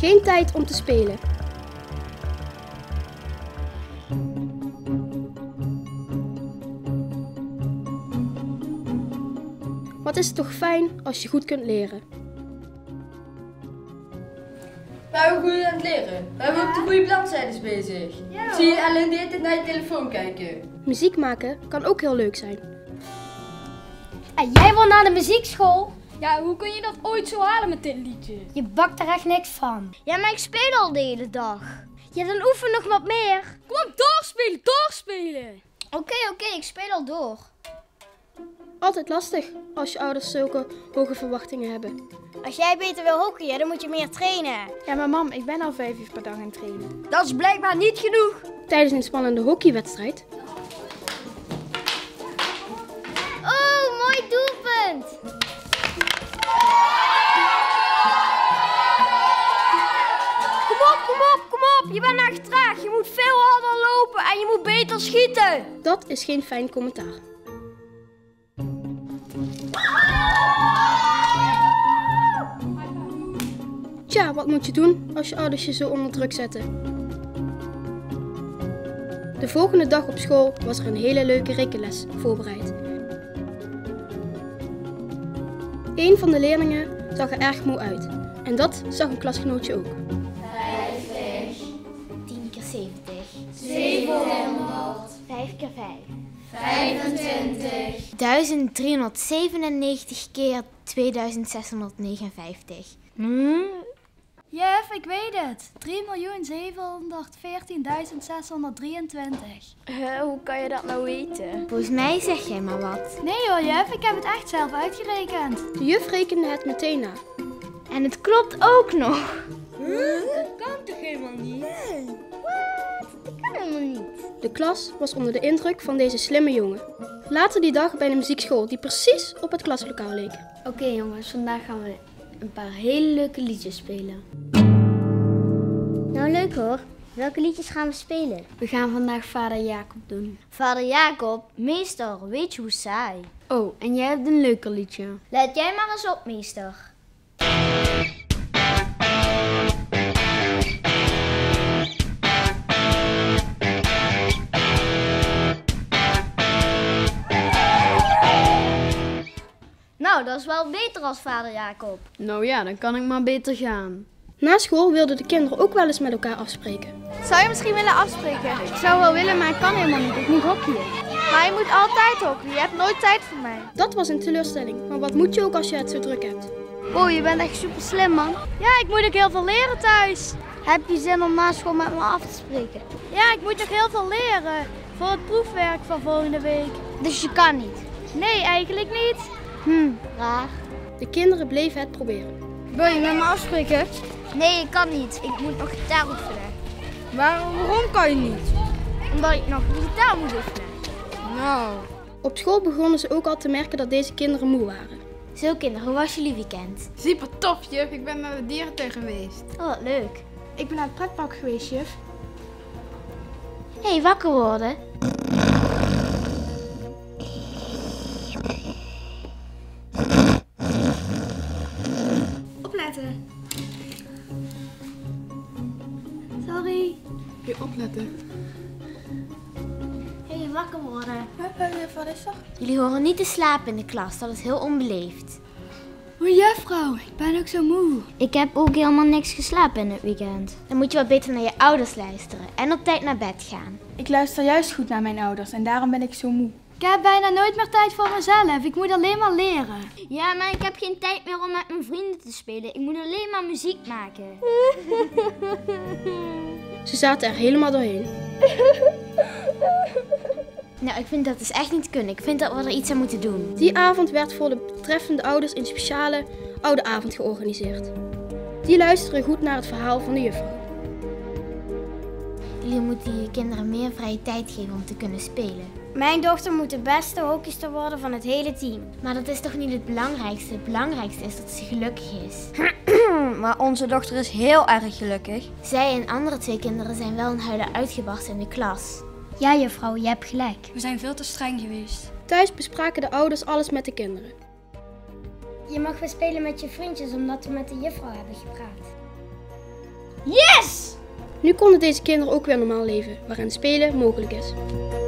geen tijd om te spelen. Wat is het toch fijn als je goed kunt leren. We zijn goed aan het leren. We hebben ook de goede bladzijden bezig. Ja, zie je alleen de hele tijd naar je telefoon kijken. Muziek maken kan ook heel leuk zijn. En jij wil naar de muziekschool? Ja, hoe kun je dat ooit zo halen met dit liedje? Je bakt er echt niks van. Ja, maar ik speel al de hele dag. Ja, dan oefen nog wat meer. Kom op, doorspelen, doorspelen! Oké, ik speel al door. Altijd lastig als je ouders zulke hoge verwachtingen hebben. Als jij beter wil hockeyen, dan moet je meer trainen. Ja, maar mam, ik ben al 5 uur per dag aan het trainen. Dat is blijkbaar niet genoeg. Tijdens een spannende hockeywedstrijd Oh, mooi doelpunt. Kom op. Je bent echt traag. Je moet veel harder lopen en je moet beter schieten. dat is geen fijn commentaar. Tja, wat moet je doen als je ouders je zo onder druk zetten? De volgende dag op school was er een hele leuke rekenles voorbereid. Een van de leerlingen zag er erg moe uit. En dat zag een klasgenootje ook. 10 keer 70. 700. 5 keer 5. 25. 1397 keer 2659. Jef, ik weet het. 3.714.623. Hoe kan je dat nou weten? Volgens mij zeg jij maar wat. Nee hoor, Jef, ik heb het echt zelf uitgerekend. De juf rekende het meteen na. En het klopt ook nog. Dat kan toch helemaal niet? Dat kan helemaal niet. De klas was onder de indruk van deze slimme jongen. Later die dag bij de muziekschool die precies op het klaslokaal leek. Oké, jongens, vandaag gaan we een paar hele leuke liedjes spelen. Nou, leuk hoor. Welke liedjes gaan we spelen? We gaan vandaag Vader Jacob doen. Vader Jacob, meester, weet je hoe saai? Oh, en jij hebt een leuker liedje. Let jij maar eens op, meester. Nou, dat is wel beter als Vader Jacob. Nou ja, dan kan ik maar beter gaan. Na school wilden de kinderen ook wel eens met elkaar afspreken. Zou je misschien willen afspreken? Ik zou wel willen, maar ik kan helemaal niet. Ik moet hockeyen. Maar je moet altijd hockeyen. Je hebt nooit tijd voor mij. Dat was een teleurstelling, maar wat moet je ook als je het zo druk hebt? Oh, je bent echt super slim, man. Ja, ik moet ook heel veel leren thuis. Heb je zin om na school met me af te spreken? Ja, ik moet nog heel veel leren. Voor het proefwerk van volgende week. Dus je kan niet? Nee, eigenlijk niet. Raar. De kinderen bleven het proberen. Wil je met me afspreken? Nee, ik kan niet. Ik moet nog gitaar oefenen. Waarom kan je niet? Omdat ik nog gitaar moet oefenen. Nou. Op school begonnen ze ook al te merken dat deze kinderen moe waren. Zo kinderen, hoe was jullie weekend? Super tof, juf. Ik ben naar de dierentuin geweest. Oh, wat leuk. Ik ben naar het pretpark geweest, juf. Hé, wakker worden. Opletten. Sorry. Weer opletten. Hé, wakker worden. Wat is er? Jullie horen niet te slapen in de klas, dat is heel onbeleefd. O juffrouw, ik ben ook zo moe. Ik heb ook helemaal niks geslapen in het weekend. Dan moet je wat beter naar je ouders luisteren en op tijd naar bed gaan. Ik luister juist goed naar mijn ouders en daarom ben ik zo moe. Ik heb bijna nooit meer tijd voor mezelf. Ik moet alleen maar leren. Ja, maar ik heb geen tijd meer om met mijn vrienden te spelen. Ik moet alleen maar muziek maken. Ze zaten er helemaal doorheen. Nou, ik vind dat dus echt niet kunnen. Ik vind dat we er iets aan moeten doen. Die avond werd voor de betreffende ouders een speciale ouderavond georganiseerd. Die luisteren goed naar het verhaal van de juffrouw. Jullie moeten je kinderen meer vrije tijd geven om te kunnen spelen. Mijn dochter moet de beste hockeyster worden van het hele team. Maar dat is toch niet het belangrijkste? Het belangrijkste is dat ze gelukkig is. Maar onze dochter is heel erg gelukkig. Zij en andere 2 kinderen zijn wel een huilen uitgebarsten in de klas. Ja, juffrouw, je hebt gelijk. We zijn veel te streng geweest. Thuis bespraken de ouders alles met de kinderen. Je mag weer spelen met je vriendjes omdat we met de juffrouw hebben gepraat. Nu konden deze kinderen ook weer normaal leven, waarin spelen mogelijk is.